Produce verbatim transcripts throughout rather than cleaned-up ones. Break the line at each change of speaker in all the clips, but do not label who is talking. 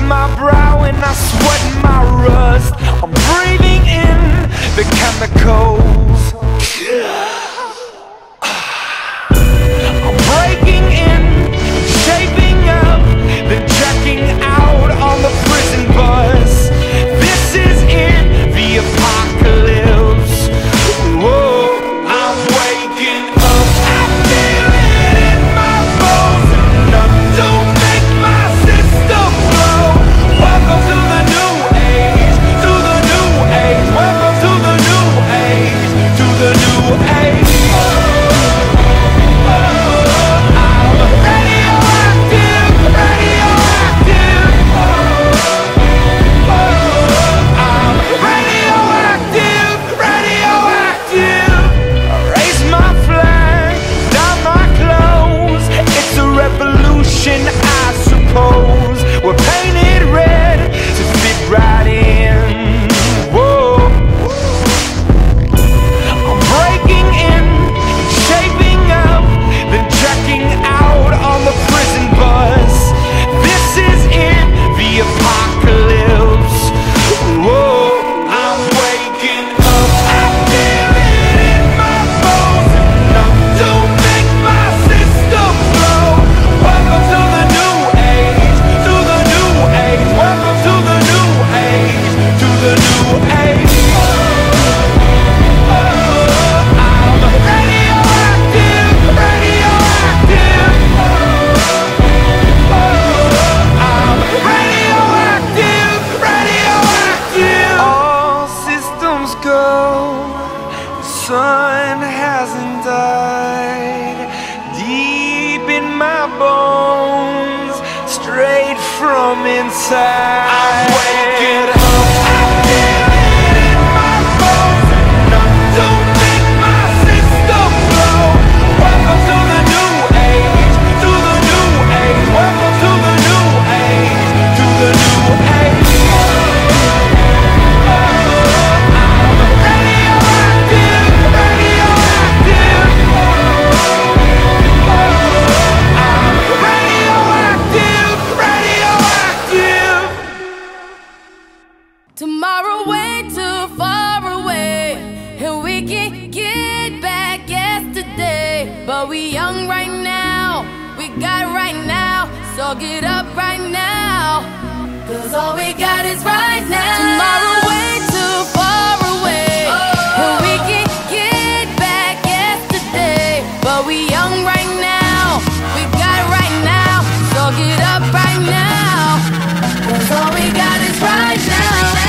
my brow and I sweat my rust. I'm breathing in the chemicals. I'm breaking in, shaping up, then checking out on the prison bus. This is it, the apocalypse. Whoa, I'm waking up, I feel it in my bones. Enough to make my system blow. Welcome to the new age, to the new age. Welcome to the new age, to the new age. I suppose we're painted red to fit right in. Whoa, I'm breaking in, shaping up, then checking out on the prison bus. This is it, the apocalypse. Whoa, I'm waking up, I feel it in my bones. Enough to make my system blow. Welcome to the new age, to the new age. Welcome to the new age, to the new age. I'm radioactive, radioactive. I'm radioactive, radioactive. All systems go, the sun hasn't died. Deep in my bones, straight from inside. I'm waking up, I feel it in my bones. Enough to make my system blow. Welcome to the new age, to the new age. Welcome to the new age, to the new age. I'm radioactive, radioactive. Radioactive, radioactive.
Tomorrow way too far away, and we can get back yesterday. But we young right now, we got right now. So get up right now, cause all we got is right now. Tomorrow way too far away, and we can get back yesterday. But we young right now, we got right now. So get up right now, cause all we got is right now.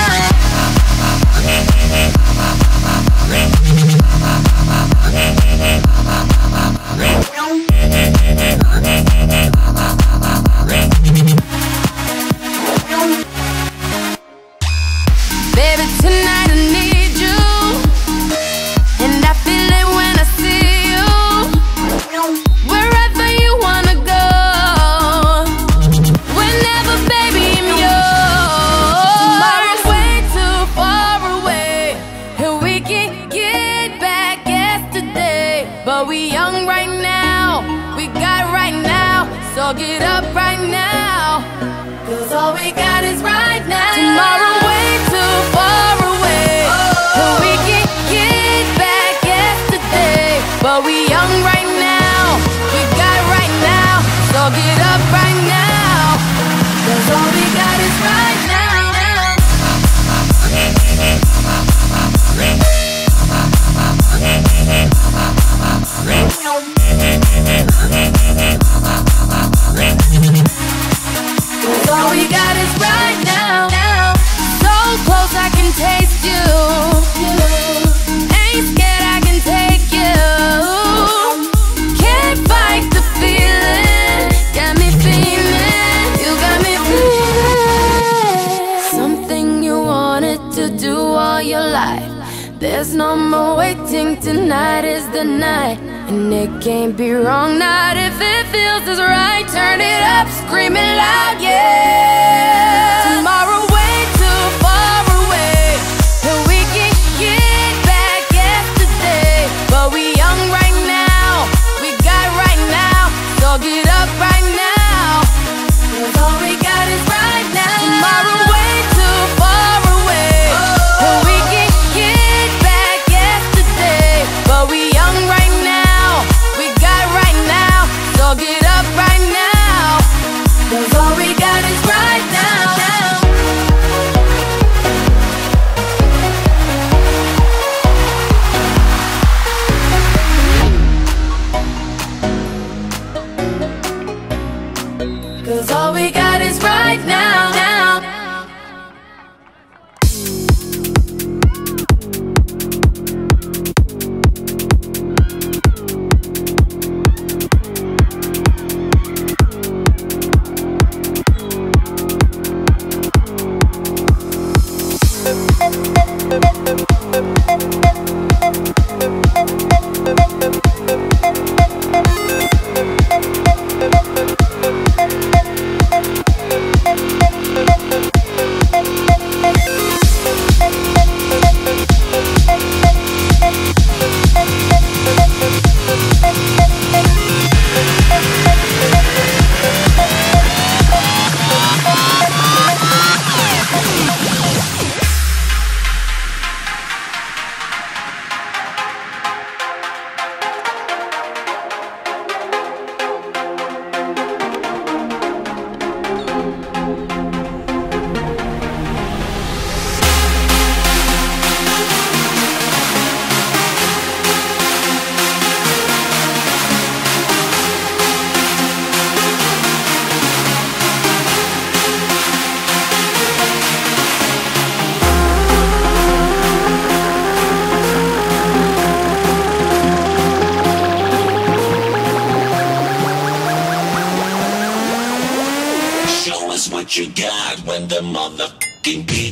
Baby, tonight I need you, and I feel it when I see you. Wherever you wanna go, whenever, baby, I'm yours. Tomorrow's way too far away, and we can get back yesterday. But we young right now, we got right now. So get up right now, cause all we got is right now. Tomorrow way too far away, and we can get back yesterday. But we young right now, we got right now. So get up right now, cause all we got is right now. Cause all we got is right now. So close I can taste you. Ain't scared I can take you. Can't fight the feeling. Got me feeling. You got me feeling. Something you wanted to do all your life. There's no more waiting. Tonight is the night. And it can't be wrong, not if it feels as right. Turn it up, scream it loud, yeah. Tomorrow way too far away, and we can get back yesterday. But we young right now, we got right now. So get up right now, cause all we got is right now.
the motherfucking beat.